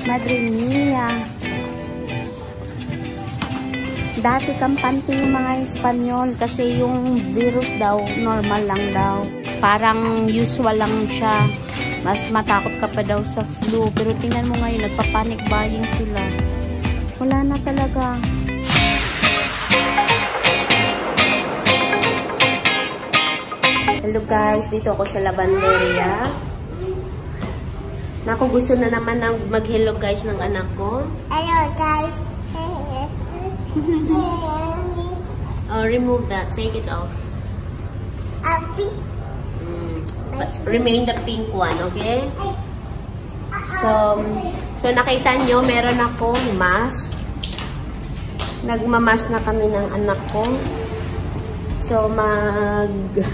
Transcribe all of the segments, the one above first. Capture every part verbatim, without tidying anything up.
Madre mia. Dati kampante yung mga Espanyol kasi yung virus daw, normal lang daw. Parang usual lang siya. Mas matakot ka pa daw sa flu. Pero tingnan mo ngayon, nagpa-panic buying sila. Wala na talaga. Hello guys, dito ako sa lavanderia. Naku, gusto na naman ng mag-hello guys ng anak ko. Hello guys. Oh, remove that. Take it off. Happy. Mm. But remain the pink one, okay? So, so nakita nyo, meron akong mask. Nagmamas na kami ng anak ko. So, mag...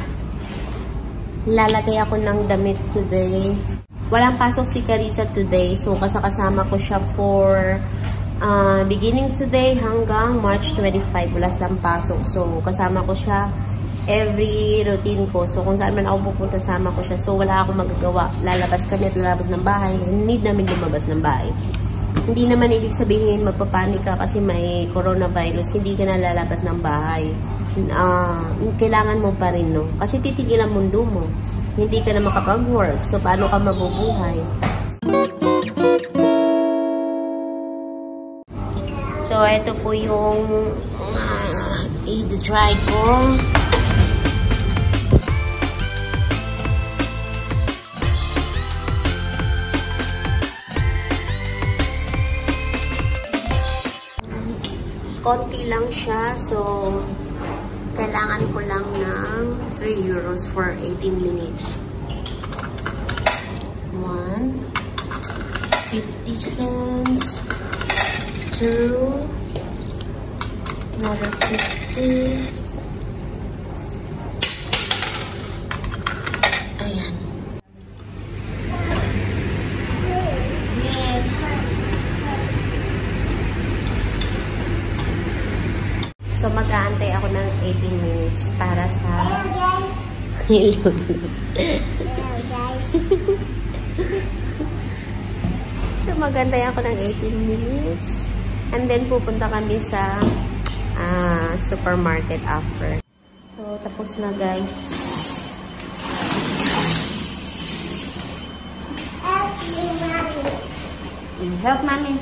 lalagay ako ng damit today. Walang pasok si Carissa today. So, kasakasama ko siya for uh, beginning today hanggang March twenty-five. Wala silang pasok. So, kasama ko siya every routine ko. So, kung saan man ako pupunta, sama ko siya. So, wala akong magagawa. Lalabas kami at lalabas ng bahay. Need namin lumabas ng bahay. Hindi naman ibig sabihin magpapanik ka kasi may coronavirus. Hindi ka na lalabas ng bahay. Uh, kailangan mo pa rin, no? Kasi titigil ang mundo mo. Hindi ka na makapag-work. So, paano ka mabubuhay? So, ito po yung uh, i-dry ko. Konti lang siya. So, kailangan ko lang ng three euros for eighteen minutes. one, fifty cents, two, another fifty. Ayan. Yes. So, mag-aantay ako ng eighteen minutes para sa... Hello guys. Hello guys. So, mag-aantay ako ng eighteen minutes. And then, pupunta kami sa uh, supermarket after. So, tapos na guys. Help me, mommy. Help mommy.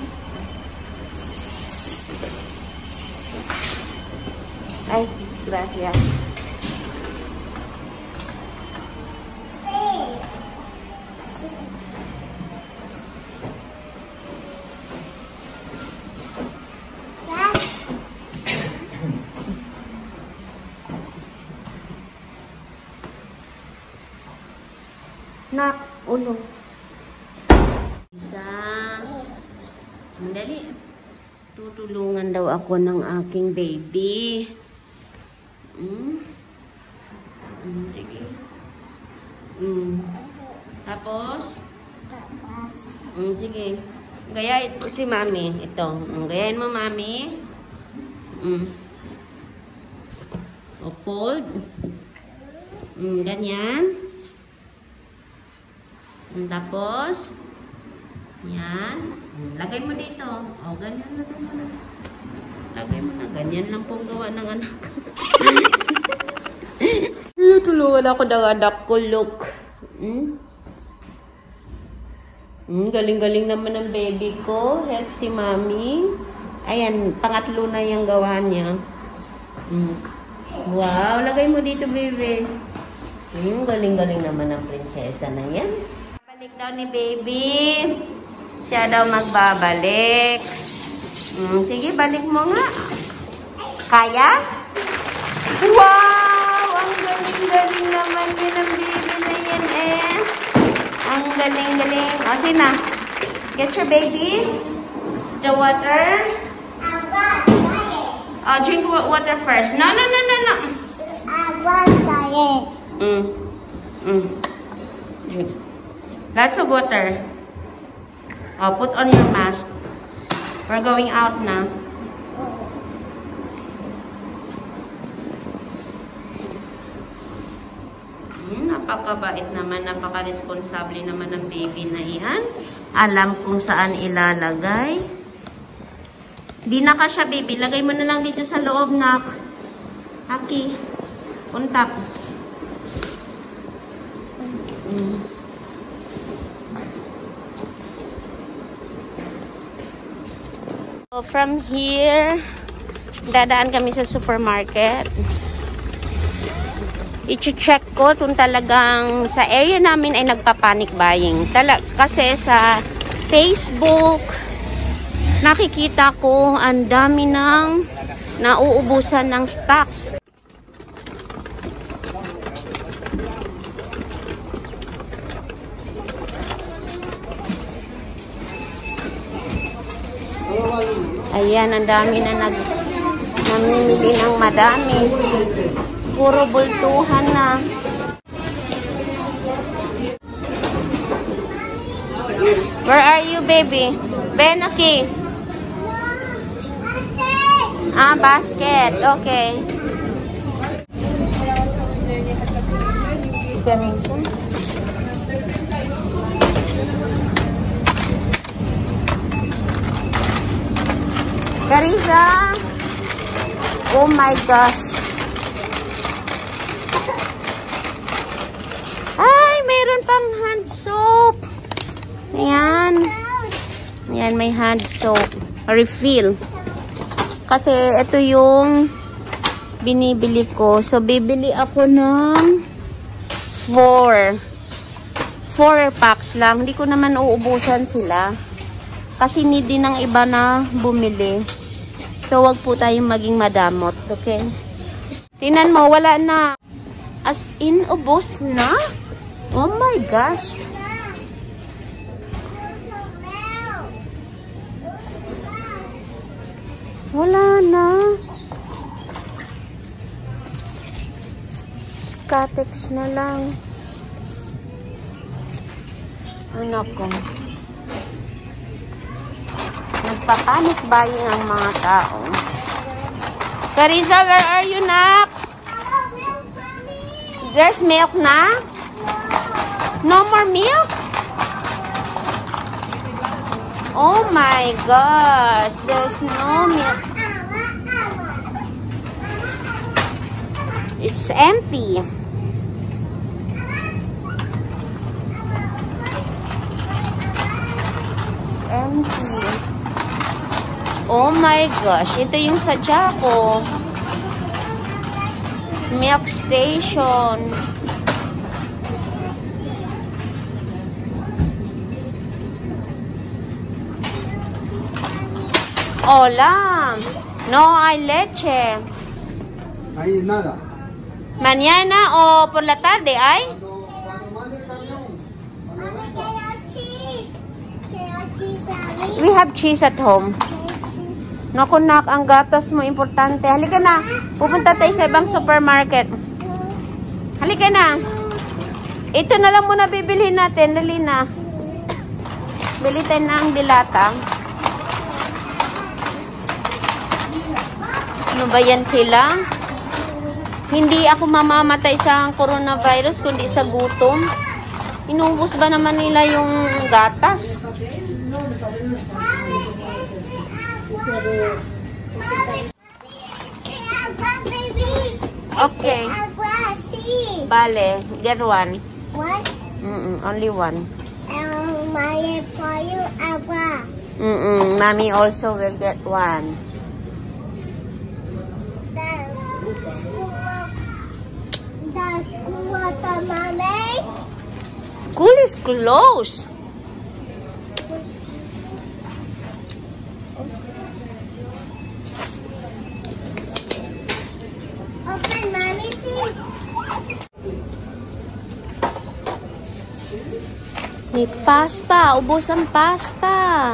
Ay, gracias. Nak, ulo. Isa. Mandali. Tutulungan daw ako ng aking baby. Mm. Mm, sige. Mm. Tapos? Tapos. Mm, sige. Gayain mo si mami. Ito. Mm, gayain mo, mami. Mm. O, fold. Mm, ganyan. Mm, tapos? Yan. Mm, lagay mo dito. O, ganyan. Lagay mo na. Lagay mo na. Ganyan lang pong gawa ng anak. Tulungan ako ng anak ko, look. Hmm? Hmm, galing-galing naman ng baby ko. Help si mami. Ayan, pangatlo na yung gawa niya. Hmm. Wow, lagay mo dito, baby. Hmm, galing-galing naman ng prinsesa na yan. Balik daw ni baby. Siya daw magbabalik. Hmm, sige, balik mo nga. Kaya? Wow! Ang galing-galing naman din ang baby na yan eh. Ang galing-galing. O, sina? Get your baby. The water. I was tired. Oh, drink water first. No, no, no, no, no. I was tired. Mm. Mm. Drink. Lots of water. Oh, put on your mask. We're going out na. Hmm, napakabait naman, napaka-responsable naman ng baby na iyan. alam kung saan ilalagay. Di na ka siya, baby. Lagay mo na lang dito sa loob, nak. Aki. Untak. Mm. So, from here, dadaan kami sa supermarket. I-check ko kung talagang sa area namin ay nagpa-panic buying. Tala kasi sa Facebook, nakikita ko ang dami ng nauubusan ng stocks. Ayan, ang dami na nag namimili ng madami. Puro bultuhan na. Where are you, baby? Benaki. Ah, basket. Okay. Ganito. Carissa! Oh my gosh! Ay, mayroon pang hand soap! Ayan. Ayan, may hand soap. Refill. Kasi ito yung binibili ko. So, bibili ako ng four. Four packs lang. Hindi ko naman uubusan sila. Kasi need din ng iba na bumili. So, wag po tayong maging madamot. Okay? Tingnan mo, wala na. As in, ubos na? Oh my gosh. Wala na. Skatex na lang. Ano ko? Nagpa-panic buying ang mga tao. Carissa, where are you, nak? There's milk na? No more milk? Oh my gosh, there's no milk. It's empty. It's empty. Oh my gosh, ito yung sadya ko. Milk station. Hola. No hay leche. Hay nada. Mañana o por la tarde hay? We have cheese at home. Naku, nak, ang gatas mo, importante. Halika na. Pupunta tayo sa ibang supermarket. Halika na. Ito na lang muna bibilhin natin. Dali na. Bili tayo na ang dilata. Ano ba yan sila? Hindi ako mamamatay sa coronavirus, kundi sa gutom. Inubos ba naman nila yung gatas? Okay. Vale, get one. One? Mm-mm, only one. Um, my for you, agua. Mm-mm, mommy also will get one. The school, the school of the mommy. School is closed. Open, mommy, please. May pasta. Ubos ang pasta.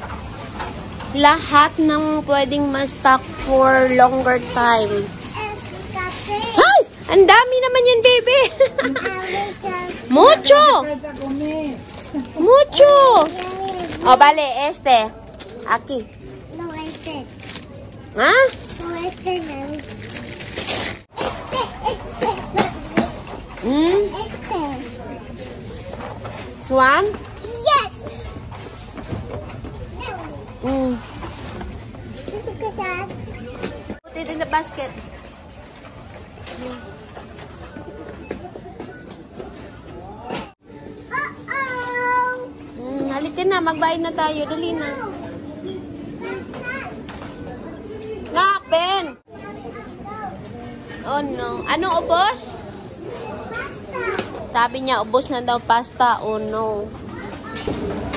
Lahat ng pwedeng ma-stock for longer time. Ay! Ang dami naman yan, baby! Mucho! Mucho! O, vale, este. Aquí. No, este. ¿Ha? No, este, mami. Hmm? Este. This one? Yes! basket. Uh-oh! Hmm, halika na, magbayad na tayo. Dali na. Ngapen! Oh no. Anong ubos? Sabi niya, ubos na daw pasta. Oh no.